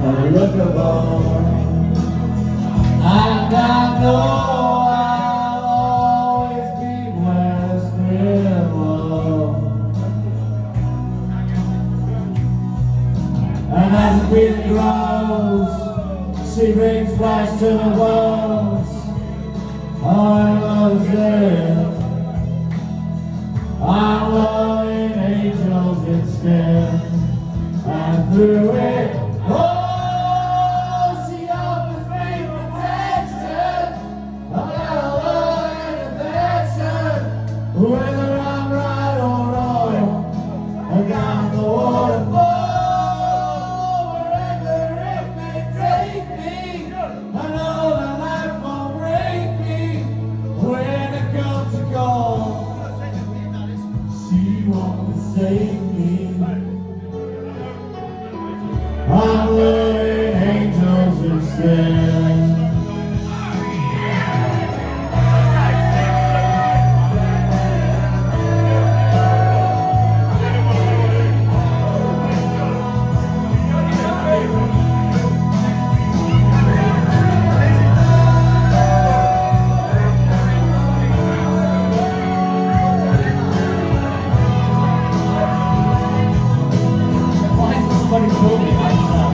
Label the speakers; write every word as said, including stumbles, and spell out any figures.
Speaker 1: unlookable. And I know I'll always be West Willow. And as the wind grows, she brings flash to the walls. I was there. I'm loving angels instead. And through it, oh, she offers me protection, a little love and affection. Whether I'm right or wrong, I got the waterfall, wherever it may take me. I know that life won't break me when it comes to call. She won't save me. I'm loving angels instead.